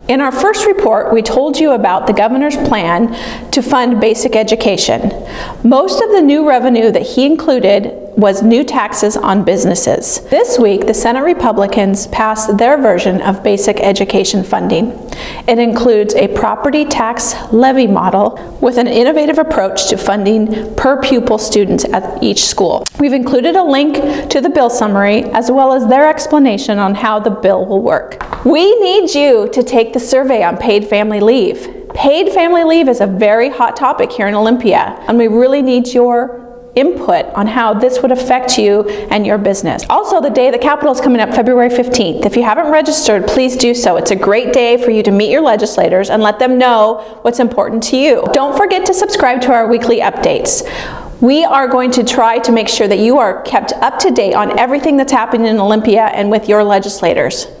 In our first report, we told you about the governor's plan to fund basic education. Most of the new revenue that he included was new taxes on businesses. This week, the Senate Republicans passed their version of basic education funding. It includes a property tax levy model with an innovative approach to funding per pupil students at each school. We've included a link to the bill summary as well as their explanation on how the bill will work. We need you to take the survey on paid family leave. Paid family leave is a very hot topic here in Olympia, and we really need your input on how this would affect you and your business. Also, the day of the Capitol is coming up, February 15th. If you haven't registered, please do so. It's a great day for you to meet your legislators and let them know what's important to you. Don't forget to subscribe to our weekly updates. We are going to try to make sure that you are kept up to date on everything that's happening in Olympia and with your legislators.